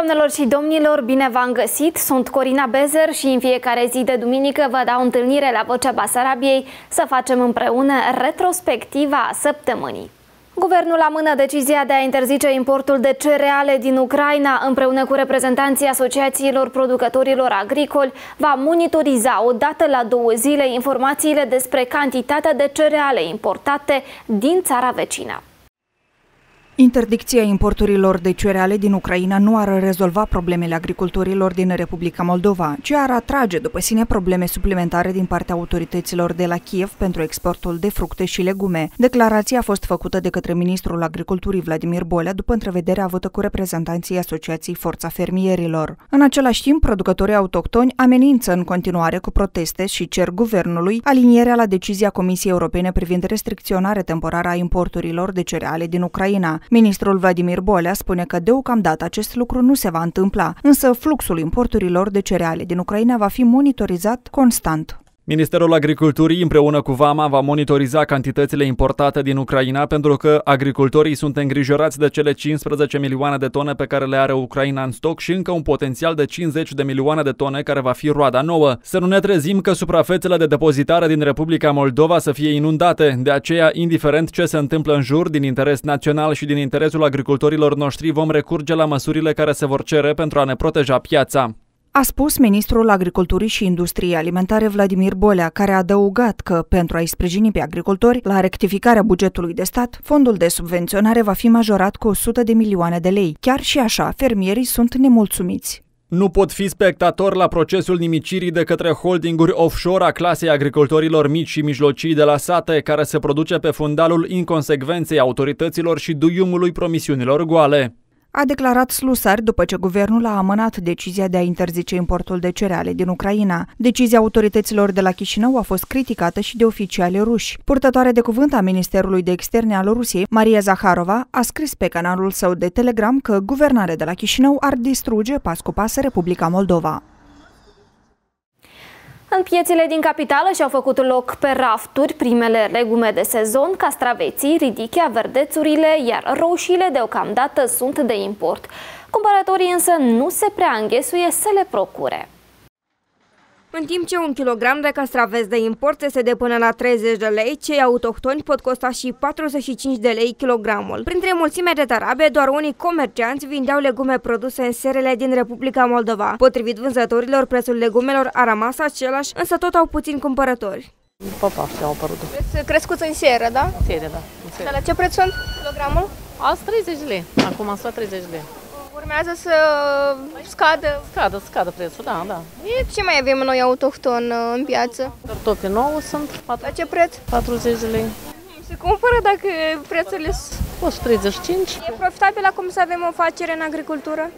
Doamnelor și domnilor, bine v-am găsit! Sunt Corina Bezer și în fiecare zi de duminică vă dau întâlnire la Vocea Basarabiei să facem împreună retrospectiva săptămânii. Guvernul amână decizia de a interzice importul de cereale din Ucraina. Împreună cu reprezentanții asociațiilor producătorilor agricoli, va monitoriza o dată la 2 zile informațiile despre cantitatea de cereale importate din țara vecină. Interdicția importurilor de cereale din Ucraina nu ar rezolva problemele agricultorilor din Republica Moldova, ci ar atrage după sine probleme suplimentare din partea autorităților de la Kiev pentru exportul de fructe și legume. Declarația a fost făcută de către ministrul agriculturii Vladimir Bolea după întrevederea avută cu reprezentanții Asociației Forța Fermierilor. În același timp, producătorii autohtoni amenință în continuare cu proteste și cer guvernului alinierea la decizia Comisiei Europene privind restricționarea temporară a importurilor de cereale din Ucraina. Ministrul Vladimir Bolea spune că deocamdată acest lucru nu se va întâmpla, însă fluxul importurilor de cereale din Ucraina va fi monitorizat constant. Ministerul Agriculturii împreună cu Vama va monitoriza cantitățile importate din Ucraina pentru că agricultorii sunt îngrijorați de cele 15 milioane de tone pe care le are Ucraina în stoc și încă un potențial de 50 de milioane de tone care va fi roada nouă. Să nu ne trezim că suprafețele de depozitare din Republica Moldova să fie inundate. De aceea, indiferent ce se întâmplă în jur, din interes național și din interesul agricultorilor noștri, vom recurge la măsurile care se vor cere pentru a ne proteja piața. A spus ministrul Agriculturii și Industriei Alimentare Vladimir Bolea, care a adăugat că, pentru a-i sprijini pe agricultori, la rectificarea bugetului de stat, fondul de subvenționare va fi majorat cu 100 de milioane de lei. Chiar și așa, fermierii sunt nemulțumiți. Nu pot fi spectator la procesul nimicirii de către holdinguri offshore a clasei agricultorilor mici și mijlocii de la sate, care se produce pe fundalul inconsecvenței autorităților și duiumului promisiunilor goale. A declarat Slusar după ce guvernul a amânat decizia de a interzice importul de cereale din Ucraina. Decizia autorităților de la Chișinău a fost criticată și de oficiali ruși. Purtătoarea de cuvânt a Ministerului de Externe al Rusiei, Maria Zaharova, a scris pe canalul său de Telegram că guvernarea de la Chișinău ar distruge pas cu pas Republica Moldova. În piețele din capitală și-au făcut loc pe rafturi primele legume de sezon, castraveții, ridichea, verdețurile, iar roșiile deocamdată sunt de import. Cumpărătorii însă nu se prea înghesuie să le procure. În timp ce 1 kilogram de castraveți de import este de până la 30 de lei, cei autohtoni pot costa și 45 de lei kilogramul. Printre mulțime de tarabe, doar unii comercianți vindeau legume produse în serele din Republica Moldova. Potrivit vânzătorilor, prețul legumelor a rămas același, însă tot au puțini cumpărători. Popaște au apărut. Crescuți în seră, da? Serie, da. Dar la ce preț sunt kilogramul? Azi 30 de lei, acum sunt 30 de lei. Urmează să scadă. Scadă prețul, da. Ce mai avem noi autohton în piață? Cartofi nouă sunt. La ce preț? 40 de lei. Se cumpără dacă prețurile sunt 135. E profitabil acum să avem o afacere în agricultură?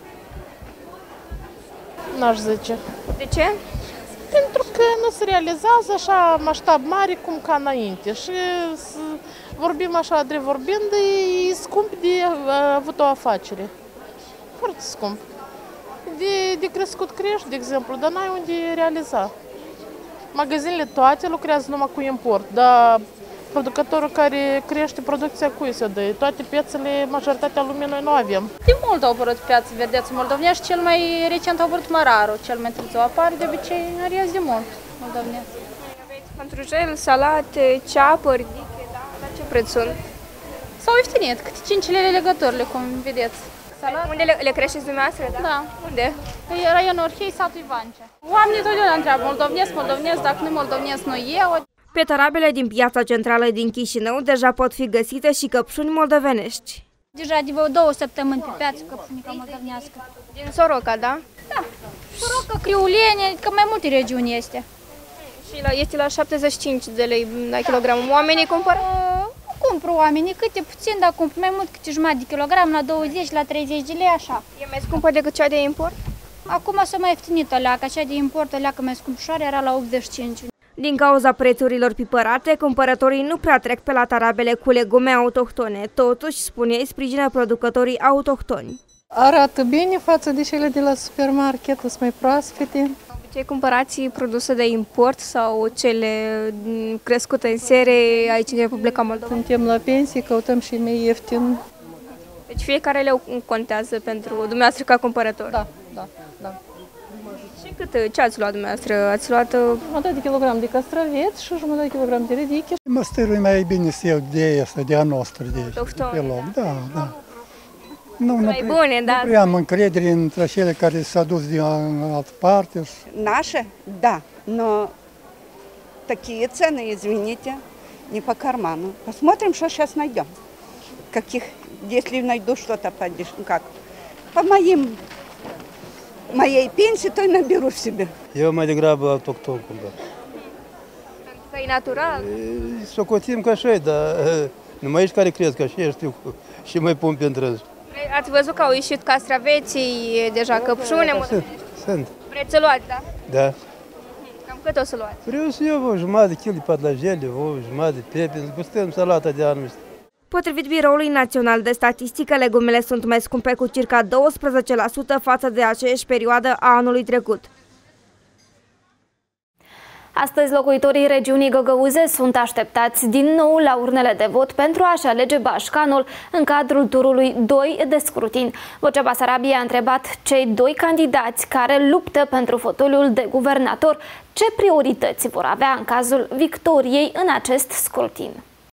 N-aș zice. De ce? Pentru că nu se realizează așa maștab mare cum ca înainte și vorbim așa drept vorbind, e scump de avut o afacere. Foarte scump. De crescut crești, de exemplu, dar n-ai unde realiza. Magazinele toate lucrează numai cu import, dar producătorul care crește producția cui se dă? Toate piețele, majoritatea lumii noi nu avem. De mult au apărut piața verdețul moldovnești, cel mai recent au apărut mărarul, cel mai târziu apare, de obicei în rest de mult moldovnesc. Aveți pătrujel, salate, ceapă, ridiche, da? La ce preț sunt? S-au ieftinit, câte 5 lei legăturile, cum vedeți. Unde le creșteți dumneavoastră, da? Da. Unde? E raionul Orhei, satul Ivancea. Oamenii totdeauna întreabă moldovnesc, dacă nu moldovnesc, nu eu. Pe tarabele din piața centrală din Chișinău deja pot fi găsite și căpșuni moldovenești. Deja de vreo 2 săptămâni pe piață căpșunica moldovnească. Din Soroca, da? Da. Soroca, Criulene, că mai multe regiuni este. Și este la 75 de lei la kilogram. Oamenii cumpără? Cumpără oamenii, câte puțin, dar cumpără mai mult, câte jumătate de kilogram, la 20, la 30 de lei, așa. E mai scumpă decât cea de import? Acum s-a mai ieftinit alea, cea de import, alea mai scumpșoare, era la 85. Din cauza prețurilor pipărate, cumpărătorii nu prea trec pe la tarabele cu legume autohtone. Totuși, spune ei, sprijină producătorii autohtoni. Arată bine față de cele de la supermarket, sunt mai proaspete. Ce cumpărați produse de import sau cele crescute în serie aici în Republica Moldova? Suntem la pensie, căutăm și mai ieftin. Deci fiecare leu contează pentru dumneavoastră ca cumpărător? Da. Și ce ați luat dumneavoastră? Ați luat... Jumătate de kilogram de castraveți și jumătate de kilogram de ridiche. Măstărul e mai bine să iau de asta, de a noastră, pe loc. Da. Nu bune, da. Nu prea am încredere între cele care s-au dus din altă parte. Наши, да, но такие цены, извините, не по карману. Посмотрим, что сейчас найдем. Если найду что-то по моей пенсии, то и наберу себе. Eu mai degrabă autohton cumpăr. Că e natural. Socotim că așa e, dar numai aici care crezi că așa e, știu, și mai pun pe întregi. Ați văzut că au ieșit castraveții, deja căpșune? Sunt. Vreți să luați, da? Da. Cam cât o să luați? Vreau să iau o jumătate de kil de patlajele, o jumătate de pepini, gustăm salata de anul ăsta. Potrivit Biroului Național de Statistică, legumele sunt mai scumpe cu circa 12% față de aceeași perioadă a anului trecut. Astăzi, locuitorii regiunii Găgăuze sunt așteptați din nou la urnele de vot pentru a-și alege bașcanul în cadrul turului 2 de scrutin. Vocea Basarabiei a întrebat cei doi candidați care luptă pentru fotoliul de guvernator ce priorități vor avea în cazul victoriei în acest scrutin.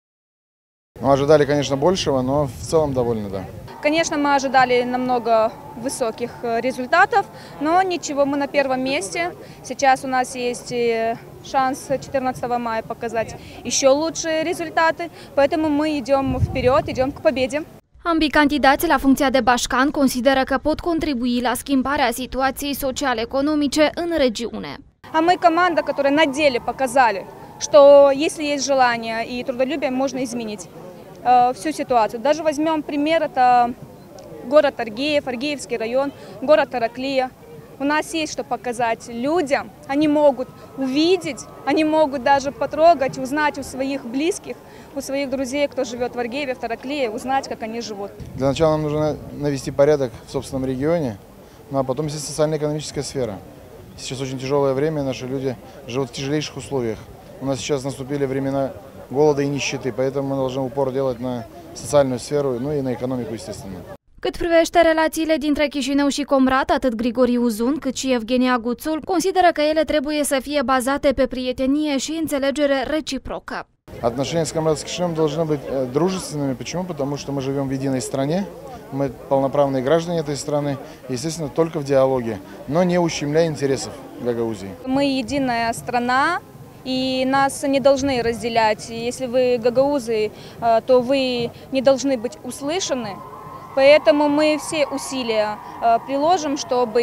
Мы ожидали, конечно, большего, но в целом довольны, да. Конечно, мы ожидали намного высоких результатов, но ничего, мы на первом месте. Сейчас у нас есть шанс 14 мая показать еще лучшие результаты, поэтому мы идем вперед, идем к победе. Ambii candidați la funcția de bașcan consideră că pot contribui la schimbarea situației social-economice în regiune. А мы команда, которая на деле показали, что если есть желание и трудолюбие, можно изменить всю ситуацию. Даже возьмем пример, это город Аргеев, Аргеевский район, город Тараклия. У нас есть что показать людям, они могут увидеть, они могут даже потрогать, узнать у своих близких, у своих друзей, кто живет в Аргееве, в Тараклее, узнать, как они живут. Для начала нам нужно навести порядок в собственном регионе, ну а потом здесь социально-экономическая сфера. Сейчас очень тяжелое время, наши люди живут в tяжелейших условиях. У нас сейчас наступили времена голода и нищеты, поэтому мы должны упор делать на социальную сферу, ну и на экономику, естественно. Cât privește relațiile dintre Chișinău și Comrat, atât Grigori Uzun cât și Evgenia Guțul consideră că ele trebuie să fie bazate pe prietenie și înțelegere reciprocă. Отношения с Комратом с Кишиневым должны быть дружественными. Почему? Потому что мы живем в единой стране, мы полноправные граждане этой страны, естественно, только в диалоге, но не ущемляя интересов Гагаузии. Мы единая страна, и нас не должны разделять. Если вы гагаузы, то вы не должны быть услышаны. Поэтому мы все усилия приложим, чтобы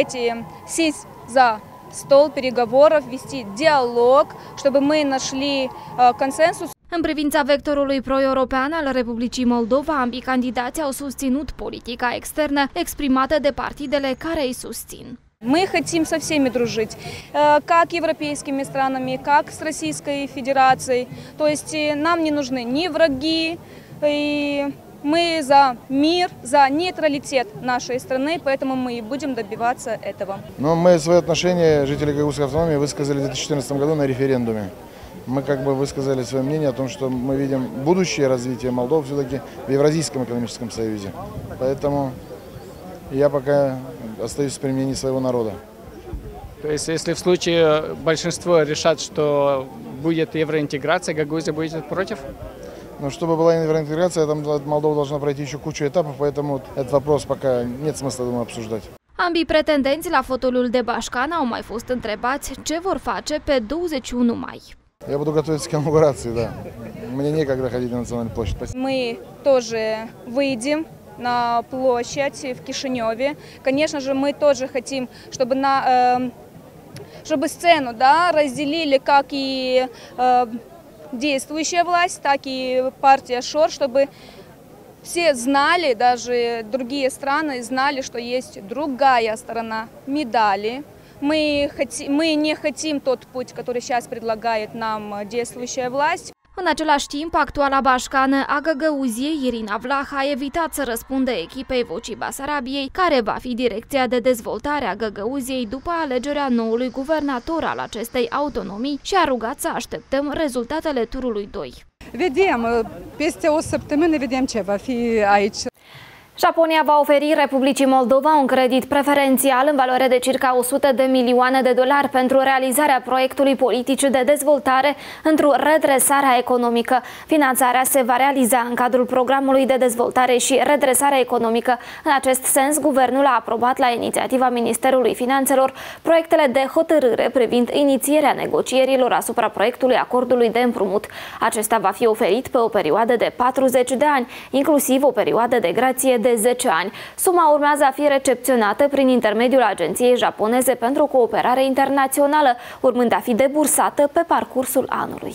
сесть за стол переговоров, вести диалог, чтобы мы нашли консенсус. În privința vectorului pro-european al Republicii Moldova, ambii candidați au susținut politica externă exprimată de partidele care îi susțin. Мы хотим со всеми дружить, как европейскими странами, как с Российской Федерацией. То есть нам не нужны ни враги, и мы за мир, за нейтралитет нашей страны, поэтому мы и будем добиваться этого. Но мы свои отношения жители Гагаузской автономии высказали в 2014 году на референдуме. Мы как бы высказали свое мнение о том, что мы видим будущее развитие Молдовы все-таки в Евразийском экономическом союзе. Поэтому я пока остаюсь при мнении своего народа. То есть, если в случае большинство решат, что будет евроинтеграция, Гагаузия будет против? Но чтобы была евроинтеграция, там Молдова должна пройти еще кучу этапов, поэтому этот вопрос пока нет смысла, думаю, обсуждать. Ambii pretendenți la fotoliul de bașcan au mai fost întrebați ce vor face pe 21 mai. Я буду готовиться к инаугурации, да. Мне некогда ходить на Национальную площадь. Мы тоже выйдем на площадь в Кишиневе. Конечно же, мы тоже хотим, чтобы сцену, да, разделили как и действующая власть, так и партия ШОР, чтобы все знали, даже другие страны знали, что есть другая сторона медали. Мы не хотим тот путь, который сейчас предлагает нам действующая власть. În același timp, actuala bașcană a Găgăuziei, Irina Vlah, a evitat să răspundă echipei Vocii Basarabiei, care va fi direcția de dezvoltare a Găgăuziei după alegerea noului guvernator al acestei autonomii și a rugat să așteptăm rezultatele turului 2. Vedem, peste o săptămână vedem ce va fi aici. Japonia va oferi Republicii Moldova un credit preferențial în valoare de circa 100 de milioane de dolari pentru realizarea proiectului politic de dezvoltare într-o redresare economică. Finanțarea se va realiza în cadrul programului de dezvoltare și redresare economică. În acest sens, guvernul a aprobat la inițiativa Ministerului Finanțelor proiectele de hotărâre privind inițierea negocierilor asupra proiectului acordului de împrumut. Acesta va fi oferit pe o perioadă de 40 de ani, inclusiv o perioadă de grație de 10 ani. Suma urmează a fi recepționată prin intermediul Agenției Japoneze pentru Cooperare Internațională, urmând a fi debursată pe parcursul anului.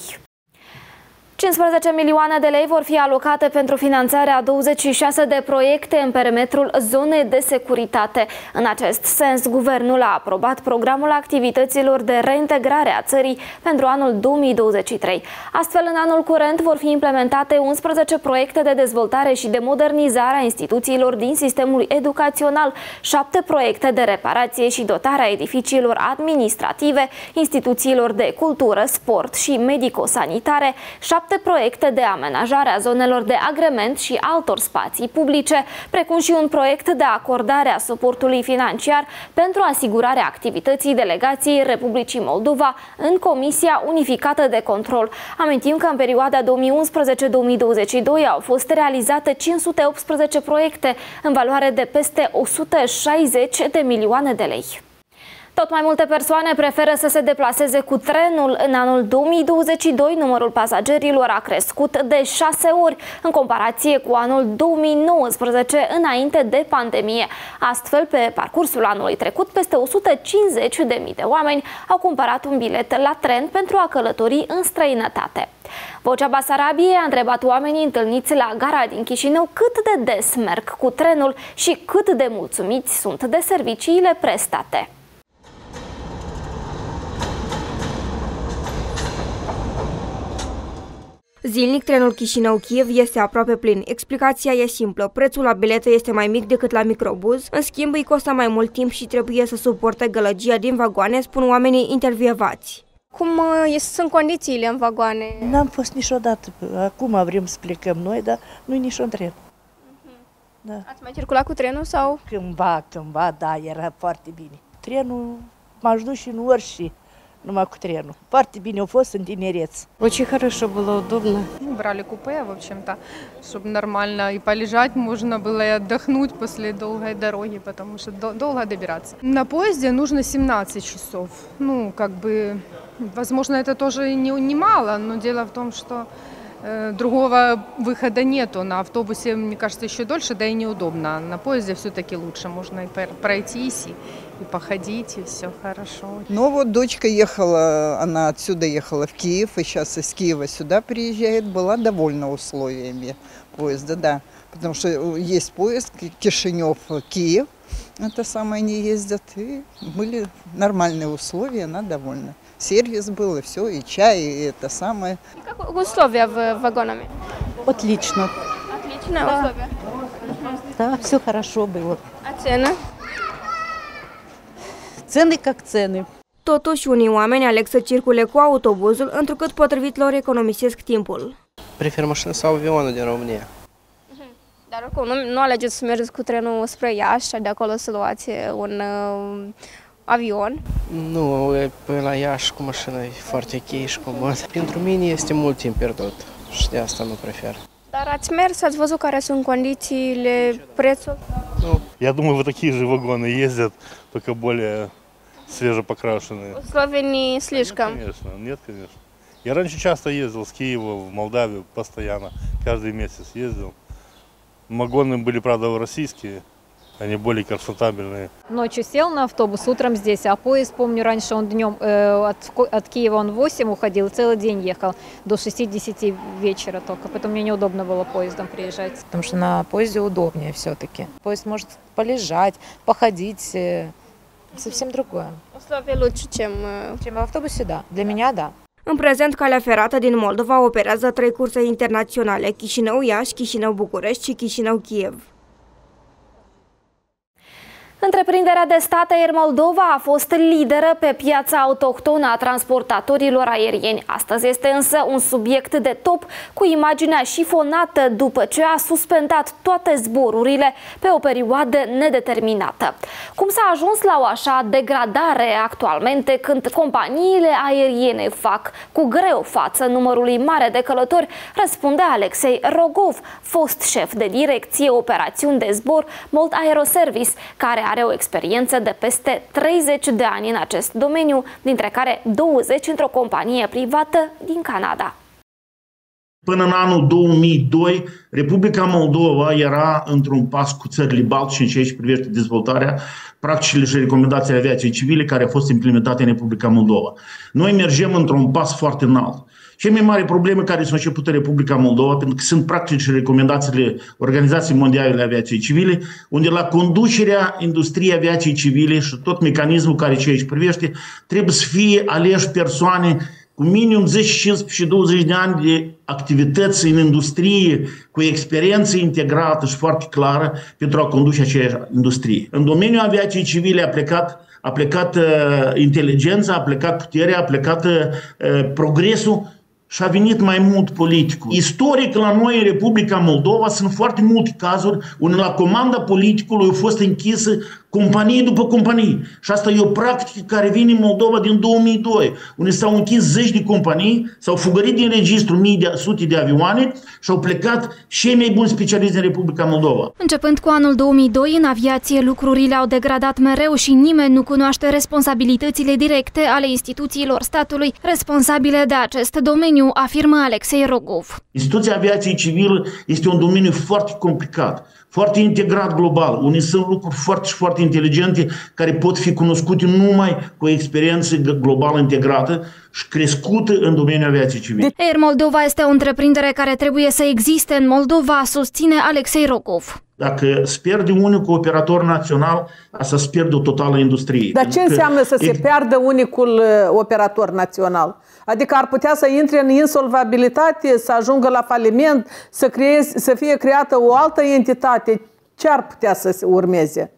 15 milioane de lei vor fi alocate pentru finanțarea 26 de proiecte în perimetrul zonei de securitate. În acest sens, guvernul a aprobat programul activităților de reintegrare a țării pentru anul 2023. Astfel, în anul curent vor fi implementate 11 proiecte de dezvoltare și de modernizare a instituțiilor din sistemul educațional, 7 proiecte de reparație și dotare a edificiilor administrative, instituțiilor de cultură, sport și medico-sanitare, 7 proiecte de amenajare a zonelor de agrement și altor spații publice, precum și un proiect de acordare a suportului financiar pentru asigurarea activității delegației Republicii Moldova în Comisia Unificată de Control. Amintim că în perioada 2011-2022 au fost realizate 518 proiecte în valoare de peste 160 de milioane de lei. Tot mai multe persoane preferă să se deplaseze cu trenul. În anul 2022, numărul pasagerilor a crescut de 6 ori în comparație cu anul 2019, înainte de pandemie. Astfel, pe parcursul anului trecut, peste 150.000 de oameni au cumpărat un bilet la tren pentru a călători în străinătate. Vocea Basarabiei a întrebat oamenii întâlniți la gara din Chișinău cât de des merg cu trenul și cât de mulțumiți sunt de serviciile prestate. Zilnic, trenul Chișinău-Kiev este aproape plin. Explicația e simplă. Prețul la bilete este mai mic decât la microbuz, în schimb îi costă mai mult timp și trebuie să suporte gălăgia din vagoane, spun oamenii intervievați. Cum sunt condițiile în vagoane? N-am fost niciodată. Acum vrem să plecăm noi, dar nu-i niciun tren. Da. Ați mai circulat cu trenul sau? Cândva, da, era foarte bine. Trenul m-aș duce și în orice. Numai cu тренul. Foarte bine a fost în tineреț. Очень хорошо было, удобно. Брали купе, в общем-то, чтобы нормально и полежать можно было, и отдохнуть после долгой дороги, потому что долго добираться. На поезде нужно 17 часов. Ну, как бы, возможно, это тоже не мало, но дело в том, что другого выхода нету. На автобусе, мне кажется, еще дольше, да и неудобно. На поезде все-таки лучше, можно и пройтись, и походить, и все хорошо. Ну вот дочка ехала, она отсюда ехала в Киев, и сейчас из Киева сюда приезжает, была довольна условиями поезда, да. Потому что есть поезд Кишинев-Киев, это самое, они ездят, и были нормальные условия, она довольна. Сервис был, и все, и чай, и это самое. Как условия в вагонами? Отлично. Отличные условия? Да, все хорошо было. А цены? Цены как цены. Totuși, unii oameni aleg să circule cu autobuzul, întrucât potrivit lor economisesc timpul. Prefer mașină sau avionul din România. Dar oricum, nu alegeți să mergeți cu trenul spre Iași și de acolo să luați un avion? Nu, pe la Iași cu mașina e foarte ok și comod. Pentru mine este mult timp pierdut și de asta nu prefer. Dar ați mers, ați văzut care sunt condițiile, prețul? Ну, я думаю, вот такие же вагоны ездят, только более свежепокрашенные. Условия не слишком? Конечно, нет, конечно. Я раньше часто ездил с Киева в Молдавию, постоянно, каждый месяц ездил. Вагоны были, правда, российские, они более комфортабельные. Ночью сел на автобус, утром здесь, а поезд, помню, раньше он днем, от Киева он в 8 уходил, целый день ехал, до 6-10 вечера только, поэтому мне неудобно было поездом приезжать. Потому что на поезде удобнее все-таки. Поезд может полежать, походить, совсем другое. Условия лучше, чем в автобусе, да. Для меня, да. În prezent, calea ferată din Moldova operează 3 curse internaționale: Chișinău-Iași, Chișinău-București și Chișinău-Kiev. Întreprinderea de stat Air Moldova a fost lideră pe piața autohtonă a transportatorilor aerieni. Astăzi este însă un subiect de top, cu imaginea șifonată după ce a suspendat toate zborurile pe o perioadă nedeterminată. Cum s-a ajuns la o așa degradare actualmente, când companiile aeriene fac cu greu față numărului mare de călători, răspunde Alexei Rogov, fost șef de direcție operațiuni de zbor Molt Aeroservice, care are o experiență de peste 30 de ani în acest domeniu, dintre care 20 într-o companie privată din Canada. Până în anul 2002, Republica Moldova era într-un pas cu țările baltice în ceea ce privește dezvoltarea practicile și recomendațiile aviației civile care au fost implementate în Republica Moldova. Noi mergem într-un pas foarte înalt. Cele mai mari probleme care s-au început în Republica Moldova, pentru că sunt practic și recomendațiile Organizației Mondiale de Aviației Civile, unde la conducerea industriei aviației civile și tot mecanismul care ce aici privește, trebuie să fie aleși persoane cu minim 10, 15 și 20 de ani de activități în industrie, cu experiență integrată și foarte clară pentru a conduce aceeași industrie. În domeniul aviației civile a plecat inteligența, a plecat puterea, a plecat progresul și a venit mai mult politicul. Istoric, la noi în Republica Moldova sunt foarte multe cazuri unde la comanda politicului au fost închisă companie după companie. Și asta e o practică care vine în Moldova din 2002, unde s-au închis zeci de companii, s-au fugărit din registru sute de avioane și au plecat cei mai buni specialiști din Republica Moldova. Începând cu anul 2002, în aviație lucrurile au degradat mereu și nimeni nu cunoaște responsabilitățile directe ale instituțiilor statului responsabile de acest domeniu, afirmă Alexei Rogov. Instituția aviației civile este un domeniu foarte complicat, foarte integrat global, unde sunt lucruri foarte inteligente care pot fi cunoscute numai cu o experiență globală integrată și crescută în domeniul aviației civile. Air Moldova este o întreprindere care trebuie să existe în Moldova, susține Alexei Rogov. Dacă se pierde unicul operator național, asta se pierde o totală industrie. Dar ce înseamnă să se piardă unicul operator național? Adică ar putea să intre în insolvabilitate, să ajungă la faliment, să fie creată o altă entitate. Ce ar putea să urmeze?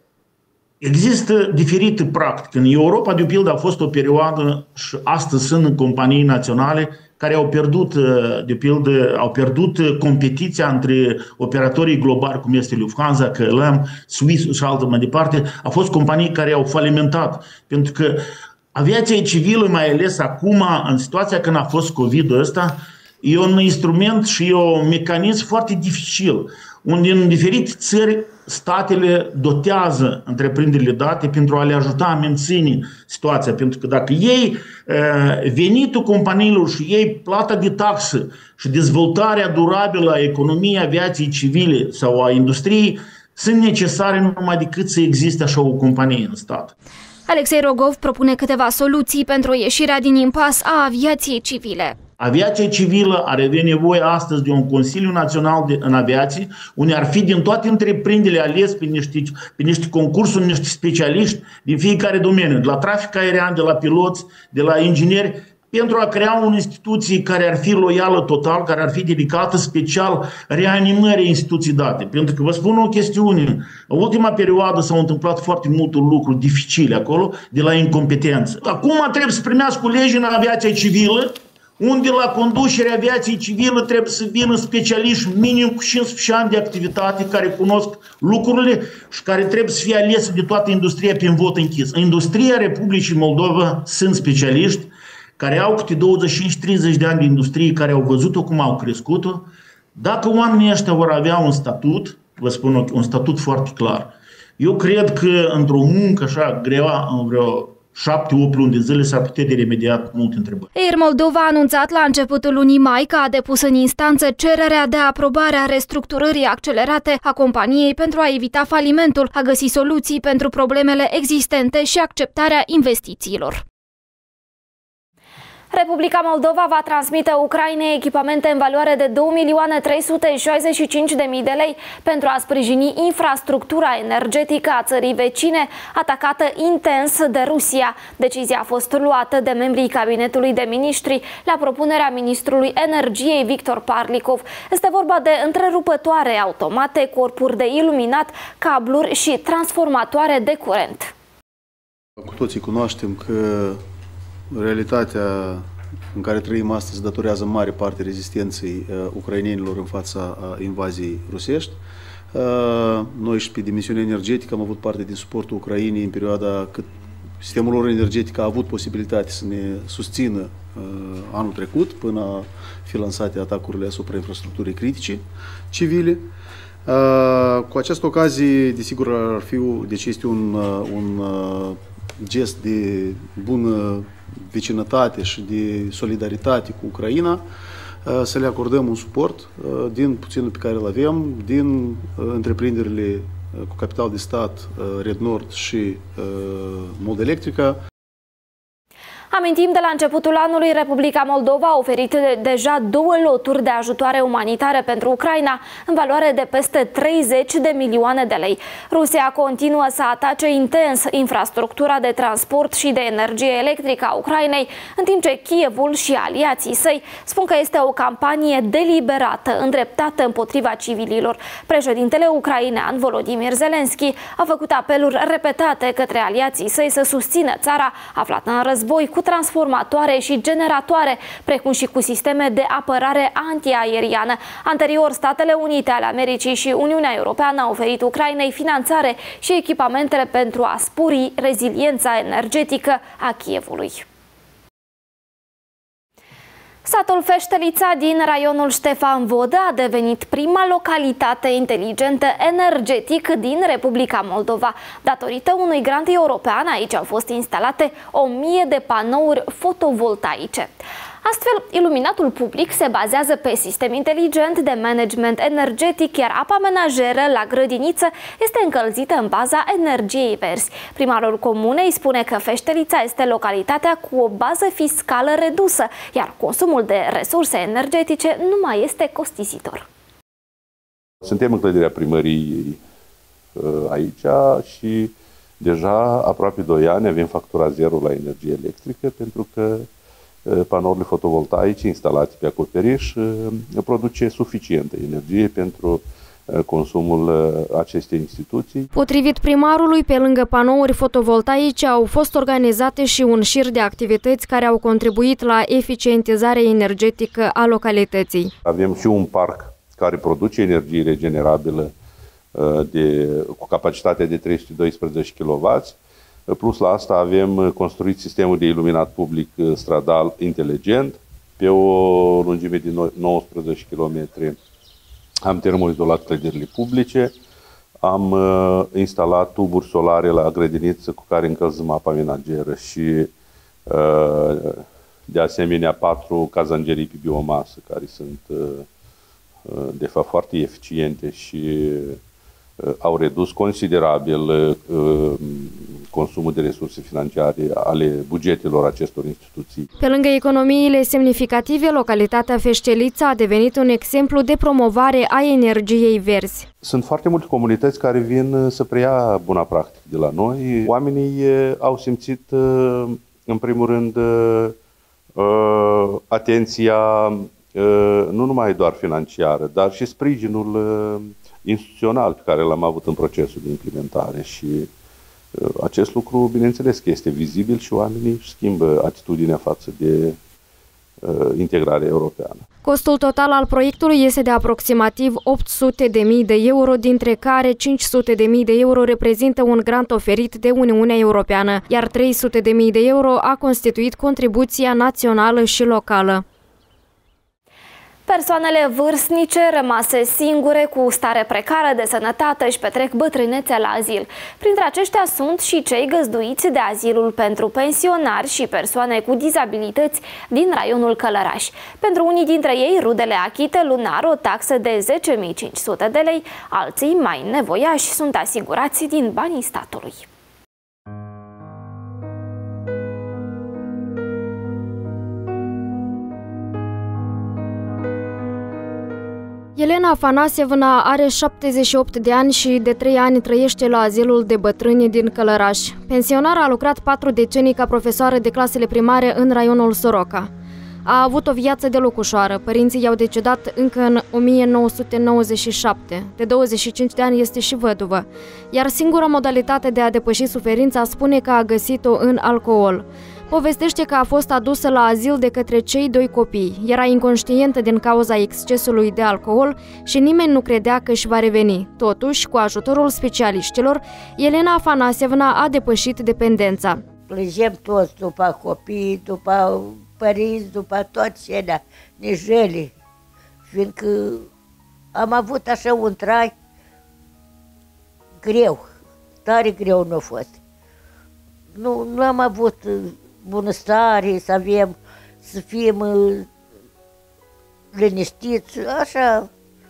Există diferite practici. În Europa, de pildă, a fost o perioadă și astăzi sunt companii naționale care au pierdut, de pildă, competiția între operatorii globali, cum este Lufthansa, KLM, Swiss și altă mai departe. Au fost companii care au falimentat, pentru că aviația civilă, mai ales acum, în situația când a fost COVID-ul ăsta, e un instrument și e un mecanism foarte dificil, unde în diferite țări statele dotează întreprinderile date pentru a le ajuta a menține situația. Pentru că dacă ei venitul companiilor și ei plata de taxă și dezvoltarea durabilă a economiei aviației civile sau a industriei sunt necesare numai decât să existe așa o companie în stat. Alexei Rogov propune câteva soluții pentru ieșirea din impas a aviației civile. Aviația civilă are avea nevoie astăzi de un Consiliu Național în Aviație, unde ar fi din toate întreprinderile ales pe niște concursuri, niște specialiști din fiecare domeniu, de la trafic aerian, de la piloți, de la ingineri, pentru a crea o instituție care ar fi loială total, care ar fi dedicată special reanimării instituții date. Pentru că vă spun o chestiune, în ultima perioadă s-au întâmplat foarte multe lucruri dificile acolo, de la incompetență. Acum trebuie să primească legi în aviația civilă, unde la conducerea aviației civile trebuie să vină specialiști minim cu 15 ani de activitate care cunosc lucrurile și care trebuie să fie alese de toată industria prin vot închis. În industria Republicii Moldova sunt specialiști care au câte 25-30 de ani de industrie, care au văzut-o cum au crescut-o. Dacă oamenii ăștia vor avea un statut, vă spun un statut foarte clar, eu cred că într-o muncă așa grea, în vreo 7-8 luni de zile s-ar putea de remediat multe întrebări. Air Moldova a anunțat la începutul lunii mai că a depus în instanță cererea de aprobare a restructurării accelerate a companiei pentru a evita falimentul, a găsi soluții pentru problemele existente și acceptarea investițiilor. Republica Moldova va transmite Ucrainei echipamente în valoare de 2.365.000 de lei pentru a sprijini infrastructura energetică a țării vecine, atacată intens de Rusia. Decizia a fost luată de membrii Cabinetului de Ministri la propunerea ministrului Energiei Victor Parlikov. Este vorba de întrerupătoare automate, corpuri de iluminat, cabluri și transformatoare de curent. Cu toții cunoaștem că realitatea în care trăim astăzi datorează în mare parte rezistenței ucrainenilor în fața invaziei rusești. Noi și pe dimensiune energetică am avut parte din suportul Ucrainei în perioada cât sistemul lor energetic a avut posibilitate să ne susțină anul trecut, până a fi lansate atacurile asupra infrastructurii critice civile. Cu această ocazie, desigur, ar fi, deci este un gest de bună vecinătate și de solidaritate cu Ucraina, să le acordăm un suport din puținul pe care îl avem, din întreprinderile cu capital de stat Red Nord și Moldelectrica. Amintim, de la începutul anului, Republica Moldova a oferit deja 2 loturi de ajutoare umanitare pentru Ucraina, în valoare de peste 30 de milioane de lei. Rusia continuă să atace intens infrastructura de transport și de energie electrică a Ucrainei, în timp ce Kievul și aliații săi spun că este o campanie deliberată, îndreptată împotriva civililor. Președintele ucrainean, Volodymyr Zelensky, a făcut apeluri repetate către aliații săi să susțină țara aflată în război cu transformatoare și generatoare, precum și cu sisteme de apărare antiaeriană. Anterior, Statele Unite ale Americii și Uniunea Europeană au oferit Ucrainei finanțare și echipamentele pentru a spori reziliența energetică a Kievului. Satul Feștelița din raionul Ștefan Vodă a devenit prima localitate inteligentă energetic din Republica Moldova. Datorită unui grant european, aici au fost instalate 1000 de panouri fotovoltaice. Astfel, iluminatul public se bazează pe sistem inteligent de management energetic, iar apa menajeră la grădiniță este încălzită în baza energiei verzi. Primarul comunei spune că Feștelița este localitatea cu o bază fiscală redusă, iar consumul de resurse energetice nu mai este costisitor. Suntem în clădirea primăriei aici și deja aproape 2 ani avem factura zero la energie electrică, pentru că panourile fotovoltaice instalate pe acoperiș produce suficientă energie pentru consumul acestei instituții. Potrivit primarului, pe lângă panouri fotovoltaice au fost organizate și un șir de activități care au contribuit la eficientizarea energetică a localității. Avem și un parc care produce energie regenerabilă cu capacitatea de 312 kW. Plus la asta avem construit sistemul de iluminat public stradal inteligent pe o lungime de 19 km. Am termoizolat clădirile publice, am instalat tuburi solare la grădiniță cu care încălzim apa menageră și de asemenea 4 cazangerii pe biomasă care sunt de fapt foarte eficiente și au redus considerabil consumul de resurse financiare ale bugetelor acestor instituții. Pe lângă economiile semnificative, localitatea Feștelița a devenit un exemplu de promovare a energiei verzi. Sunt foarte multe comunități care vin să preia buna practică de la noi. Oamenii au simțit, în primul rând, atenția nu numai doar financiară, dar și sprijinul instituțional pe care l-am avut în procesul de implementare și acest lucru, bineînțeles că este vizibil și oamenii își schimbă atitudinea față de integrarea europeană. Costul total al proiectului este de aproximativ 800.000 de euro, dintre care 500.000 de euro reprezintă un grant oferit de Uniunea Europeană, iar 300.000 de euro a constituit contribuția națională și locală. Persoanele vârstnice rămase singure cu stare precară de sănătate își petrec bătrânețea la azil. Printre aceștia sunt și cei găzduiți de azilul pentru pensionari și persoane cu dizabilități din raionul Călăraș. Pentru unii dintre ei, rudele achită lunar o taxă de 10.500 de lei, alții mai nevoiași sunt asigurați din banii statului. Elena Afanasievna are 78 de ani și de 3 ani trăiește la azilul de bătrâni din Călăraș. Pensionara a lucrat 4 decenii ca profesoară de clasele primare în raionul Soroca. A avut o viață deloc ușoară. Părinții i-au decedat încă în 1997. De 25 de ani este și văduvă. Iar singura modalitate de a depăși suferința spune că a găsit-o în alcool. Povestește că a fost adusă la azil de către cei 2 copii. Era inconștientă din cauza excesului de alcool și nimeni nu credea că își va reveni. Totuși, cu ajutorul specialiștilor, Elena Afanasievna a depășit dependența. Plângem toți după copii, după părinți, după toți celea nijeli, fiindcă am avut așa un trai greu, tare greu nu a fost. Nu am avut bunăstare, să avem, să fim liniștiți, așa,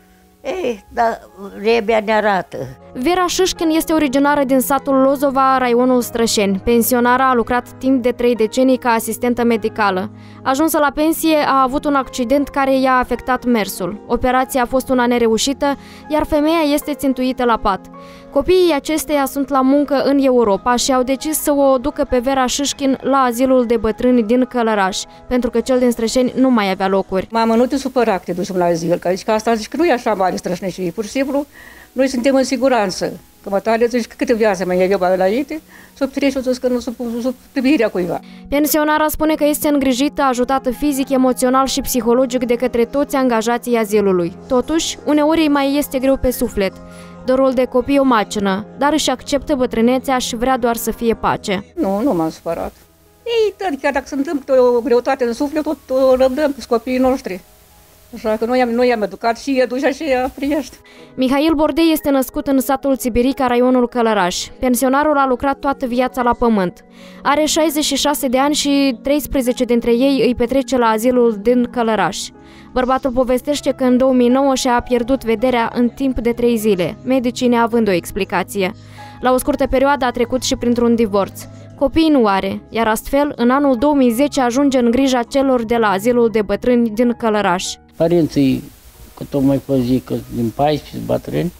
dar vremea ne arată. Vera Șișkin este originară din satul Lozova, raionul Strășeni. Pensionara a lucrat timp de 3 decenii ca asistentă medicală. Ajunsă la pensie, a avut un accident care i-a afectat mersul. Operația a fost una nereușită, iar femeia este țintuită la pat. Copiii acesteia sunt la muncă în Europa și au decis să o ducă pe Vera Șișkin la azilul de bătrâni din Călăraș, pentru că cel din Strășeni nu mai avea locuri. Mamă, nu te supăra că te duci la azil, că zici că asta zici că nu e așa mare strășneșie, pur și simplu noi suntem în siguranță. Că mă tale zici că câte viață mai e eu înainte, sub treceți că nu sub privirea cuiva. Pensionara spune că este îngrijită, ajutată fizic, emoțional și psihologic de către toți angajații azilului. Totuși, uneori îi mai este greu pe suflet. Dorul de copii o macină, dar își acceptă bătrânețea și vrea doar să fie pace. Nu m-am supărat. Ei, chiar dacă se întâmplă o greutate în suflet, tot o răbdăm cu copiii noștri. Așa că noi i-am educat și edușa și Priești. Mihail Bordei este născut în satul Țibirica, raionul Călăraș. Pensionarul a lucrat toată viața la pământ. Are 66 de ani și 13 dintre ei îi petrece la azilul din Călăraș. Bărbatul povestește că în 2009 și-a pierdut vederea în timp de 3 zile, medicii neavând o explicație. La o scurtă perioadă a trecut și printr-un divorț. Copii nu are, iar astfel, în anul 2010 ajunge în grija celor de la azilul de bătrâni din Călăraș. Părinții, că tocmai pot zic că din 14 bătrâni,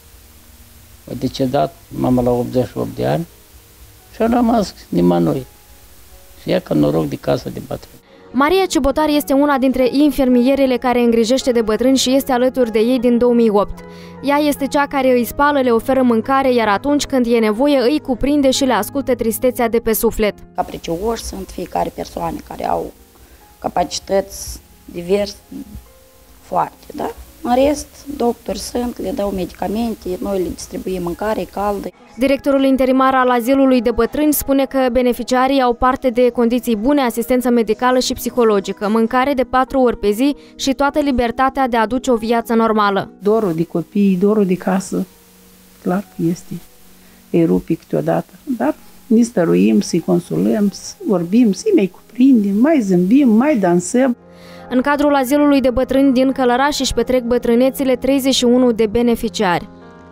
au decedat, mama la 88 de ani și a rămas nimănui. Și ea că noroc de casă de bătrâni. Maria Cibotar este una dintre infirmierele care îngrijește de bătrâni și este alături de ei din 2008. Ea este cea care îi spală, le oferă mâncare, iar atunci când e nevoie îi cuprinde și le ascultă tristețea de pe suflet. Capricioși sunt fiecare persoană care au capacități diverse, foarte, da? În rest, doctori sunt, le dau medicamente, noi le distribuim mâncare caldă. Directorul interimar al azilului de bătrâni spune că beneficiarii au parte de condiții bune, asistență medicală și psihologică, mâncare de 4 ori pe zi și toată libertatea de a duce o viață normală. Dorul de copii, dorul de casă, clar că este. Îi rupi câteodată, dar ne stăruim să-i consolăm, să vorbim, să-i mai cuprindem, mai zâmbim, mai dansăm. În cadrul azilului de bătrâni din Călăraș își petrec bătrânețile 31 de beneficiari.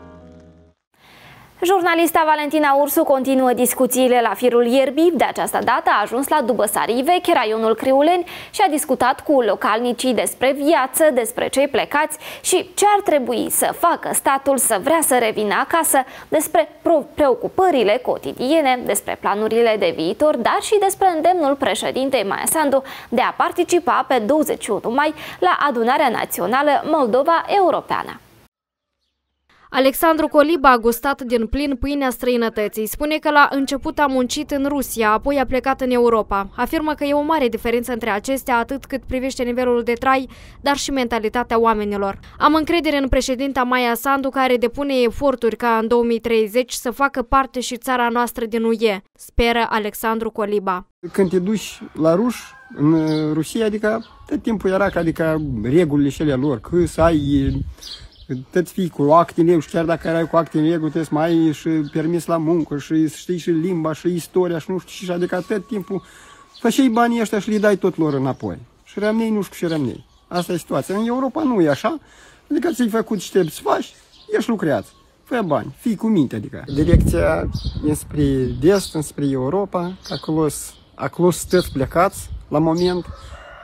Jurnalista Valentina Ursu continuă discuțiile la firul ierbii. De această dată a ajuns la Dubăsarii Vechi, raionul Criuleni, și a discutat cu localnicii despre viață, despre cei plecați și ce ar trebui să facă statul să vrea să revină acasă, despre preocupările cotidiene, despre planurile de viitor, dar și despre îndemnul președintei Maia Sandu de a participa pe 21 mai la Adunarea Națională Moldova Europeană. Alexandru Coliba a gustat din plin pâinea străinătății. Spune că la început a muncit în Rusia, apoi a plecat în Europa. Afirmă că e o mare diferență între acestea, atât cât privește nivelul de trai, dar și mentalitatea oamenilor. Am încredere în președinta Maia Sandu, care depune eforturi ca în 2030 să facă parte și țara noastră din UE, speră Alexandru Coliba. Când te duci la ruși, în Rusia, adică tot timpul era adică regulile cele lor, că să ai... Tot fii cu acte negru și chiar dacă erai cu acte negru trebuie să mai ai și permis la muncă și știi și limba și istoria și nu știu și adică tot timpul făceai banii ăștia și le dai tot lor înapoi. Și rămnei nu știu ce rămnei. Asta e situația. În Europa nu e așa, adică ți-ai făcut ce trebuie să faci, ești lucrează. Fă bani, fii cu minte adică. Direcția înspre est, înspre Europa, acolo sunt toți plecați la moment.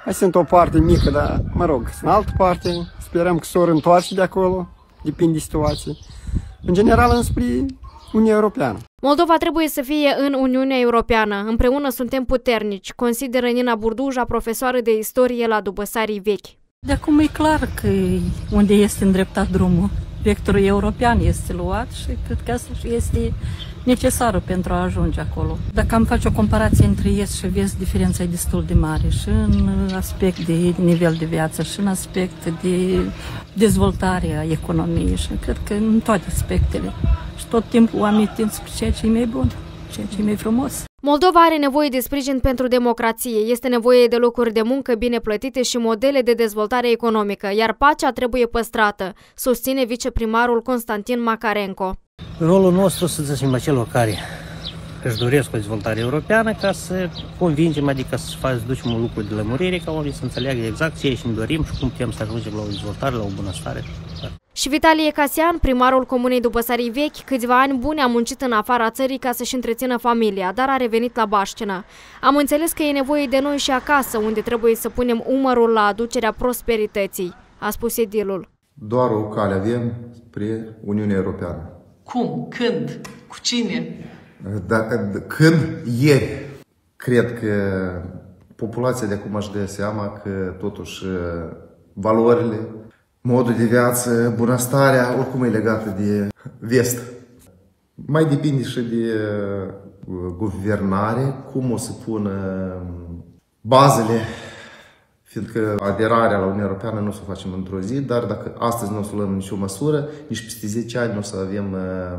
Mai sunt o parte mică, dar, mă rog, în altă parte. Sperăm că s-o întoarce de acolo, depinde de situație. În general, înspre Uniunea Europeană. Moldova trebuie să fie în Uniunea Europeană. Împreună suntem puternici, consideră Nina Burduja, profesoară de istorie la Dubăsarii Vechi. De acum e clar că unde este îndreptat drumul, vectorul european este luat și cred că asta este necesară pentru a ajunge acolo. Dacă am face o comparație între est și vest, diferența e destul de mare și în aspect de nivel de viață și în aspect de dezvoltare a economiei și cred că în toate aspectele. Și tot timpul oamenii tind spre ceea ce e mai bun, ceea ce e mai frumos. Moldova are nevoie de sprijin pentru democrație, este nevoie de locuri de muncă bine plătite și modele de dezvoltare economică, iar pacea trebuie păstrată, susține viceprimarul Constantin Macarenco. Rolul nostru să zicem celor care își doresc o dezvoltare europeană ca să convingem, adică să ducem un lucru de lămurire, ca oamenii să înțeleagă exact ce ne dorim și cum putem să ajungem la o dezvoltare, la o bunăstare. Și Vitalie Casian, primarul comunei Dubăsarii Vechi, câțiva ani buni a muncit în afara țării ca să-și întrețină familia, dar a revenit la Baștină. Am înțeles că e nevoie de noi și acasă, unde trebuie să punem umărul la aducerea prosperității, a spus edilul. Doar o cale avem spre Uniunea Europeană. Cum? Când? Cu cine? Când? Ieri. Cred că populația de acum își dă seama că totuși valorile, modul de viață, bunăstarea, oricum e legată de vest. Mai depinde și de guvernare, cum o să pună bazele, fiindcă aderarea la Uniunea Europeană nu o să o facem într-o zi, dar dacă astăzi nu o să luăm nicio măsură, nici peste 10 ani nu o să avem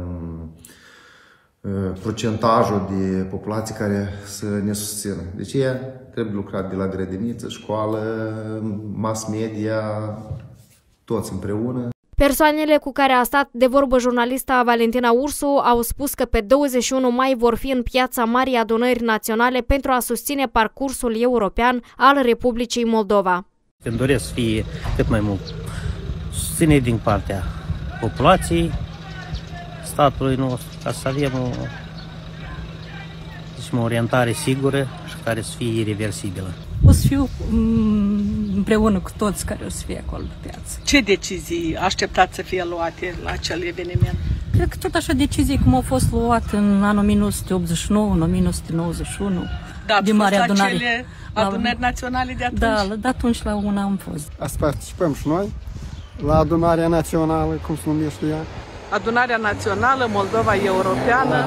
procentajul de populație care să ne susțină. Deci ea trebuie lucrat de la grădiniță, școală, mass media, toți împreună. Persoanele cu care a stat de vorbă jurnalista Valentina Ursu au spus că pe 21 mai vor fi în piața Marii Adunări Naționale pentru a susține parcursul european al Republicii Moldova. Îmi doresc să fie cât mai mult susținere din partea populației statului nostru, ca să avem o orientare sigură și care să fie irreversibilă. O să fiu împreună cu toți care o să fie acolo pe piață. Ce decizii așteptați să fie luate la acel eveniment? Cred că tot așa decizii cum au fost luate în anul 1989, în 1991. Da, de Marea Adunare. Acele adunări naționale de atunci? Da, de atunci la una am fost. Să participăm și noi la adunarea națională, cum se numește ea. Adunarea Națională Moldova Europeană.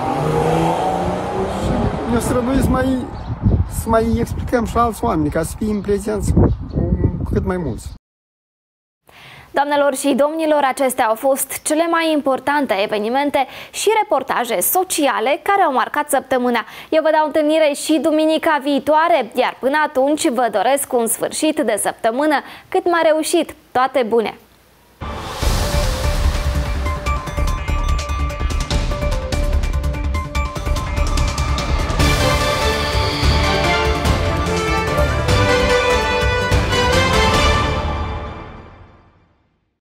Ne străduim să mai explicăm și alți oameni, ca să fim prezenți cât mai mulți. Doamnelor și domnilor, acestea au fost cele mai importante evenimente și reportaje sociale care au marcat săptămâna. Eu vă dau întâlnire și duminica viitoare, iar până atunci vă doresc un sfârșit de săptămână cât mai reușit. Toate bune!